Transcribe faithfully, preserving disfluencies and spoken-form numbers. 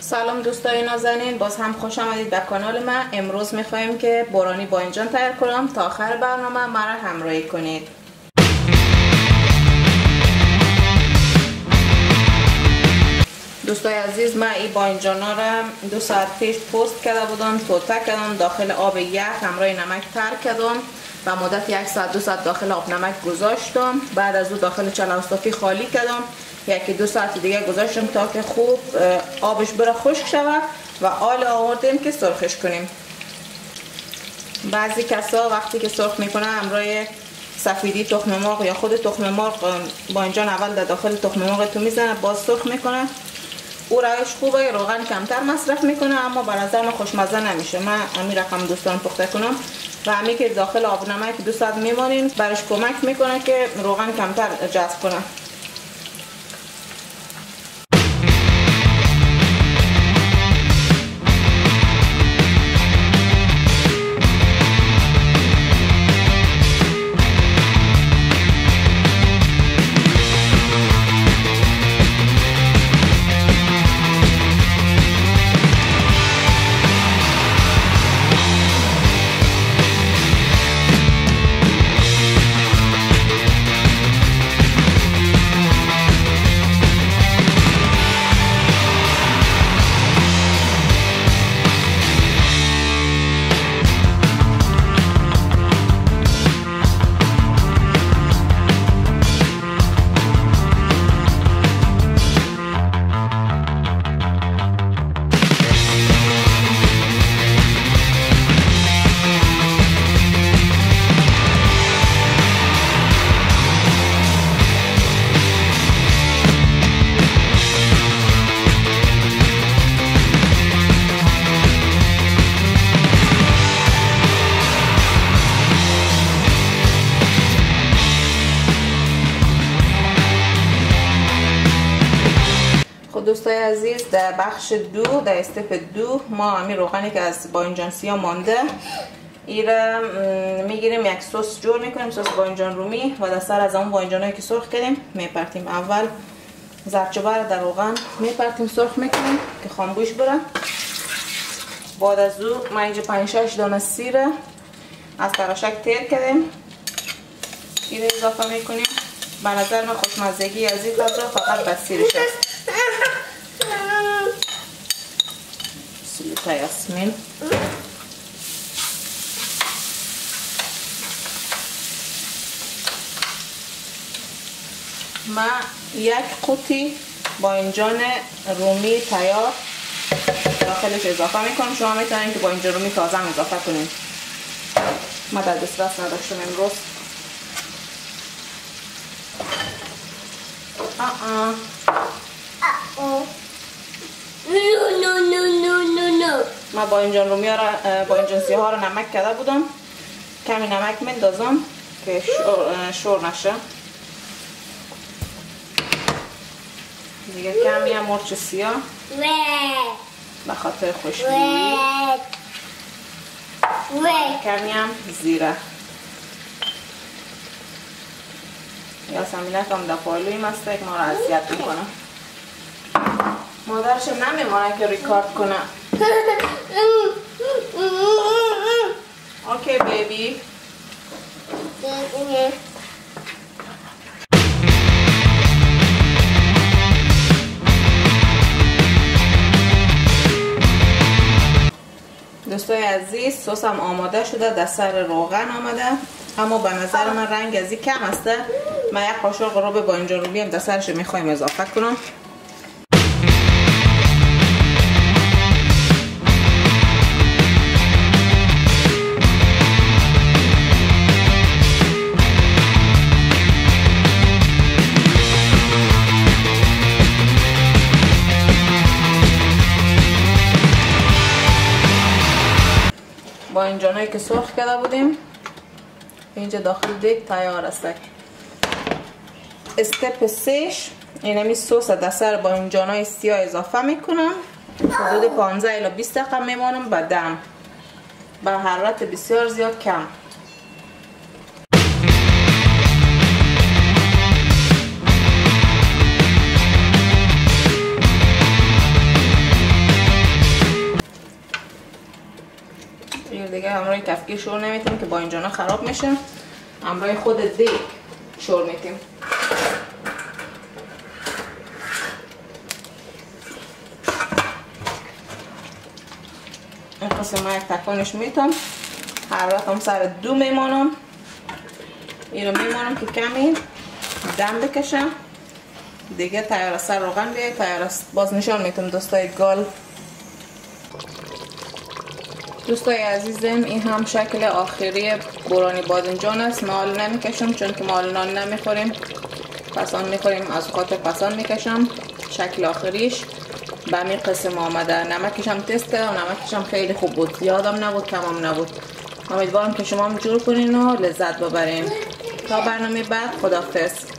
سلام دوستای نازنین، باز هم خوش آمدید به کانال من. امروز میخوایم که بارانی باینجان تیار کنم. تا آخر برنامه مرا همراهی کنید. دوستای عزیز، من این باینجان ها را دو ساعت پیش پست کرده بودم، توته کردم، داخل آب یخ همراه نمک تر کردم و مدت یک ساعت دو ساعت داخل آب نمک گذاشتم. بعد از او داخل چلوستافی خالی کردم، یکی دو ساعت دیگه گذاشتم تا که خوب آبش بره خشک شود و آل آوردیم که سرخش کنیم. بعضی کسا وقتی که سرخ میکنه همراه سفیدی تخم مرغ یا خود تخم مرغ باینجان اول در داخل تخم مرغ تو میزنه، باز سرخ میکنه. او روش خوبه، روغن کمتر مصرف میکنه اما به نظر من خوشمزه نمیشه. من همین رقم دوستان پخته کنم و همین که داخل آب نمک دو ساعت میمانیم برش کمک میکنه که روغن کمتر جذب کنه. دوستای عزیز، در بخش دو، در استپ دو، ما همین روغنی که از باینجان سیاه مانده این را میگیریم، یک سس جور میکنیم، سس باینجان رومی، و در سر از اون باینجانایی که سرخ کردیم میپرتیم. اول زردچوبه را در روغن میپرتیم، سرخ میکنیم که خامگوش بره. بعد از او ما اینجا پنج شش دانه سیر از تراشک تیر کردیم، این اضافه میکنیم. به نظر من خوشمزگی از این غذا فقط به سیرش است. سلطه یاسمین، ما یک قوطی باینجان رومی تیار داخلش اضافه میکنم. شما میتونید که باینجان رومی تازه هم اضافه کنید. ما در دسترس نداشتم امروز. آه آه نو نو نو نو نو نو. من باینجان رومی ها را باینجان سیاه ها را نمک کرده بودم، کمی نمک میندازم که شور, شور نشه. دیگه کمی هم مرچ سیاه به خاطر خوشبویی، کمی هم زیره. یاسمینک هم در پالوی مسته که ما را اذیت میکنه. مادرش نمیمونه که ریکارد کنه. اوکی بیبی. دوستای عزیز، سسم آماده شده، در سر روغن آمده، اما به نظر من رنگ ازی کم است. من یک قاشق قرب باینجان رومی هم در سرش میخوایم اضافه کنم. باینجانایی که سرخ کرده بودیم اینجا داخل دیگ تیار است. استپ سهش اینمی سس در سر باینجانای سیاه اضافه میکنم. حدود پانزده الی بیست دقیقه میمانم به دم به حرارت بسیار زیاد کم. کفگیر شور نمیتیم که باینجانا خراب میشه. همراه خود دیگ شور میتیم. این قسم ما یک تکانش میتم. هر وقت هم سر دو میمانم. این رو میمانم که کمی دم بکشم. دیگه تیار سر روغن بیاید. تیار باز نشان میتم دوستای گال. دوستای عزیزم این هم شکل آخری برانی بادنجان است. مال نمیکشم چون که مال نان نمیخوریم، پسان میخوریم، از خاطر پسان میکشم. شکل آخریش به همین قسم آمده. نمکش هم تست و نمکش هم خیلی خوب بود، زیادم نبود کمم نبود. امیدوارم که شما هم جور کنین و لذت ببرین. تا برنامه بعد، خداحافظ.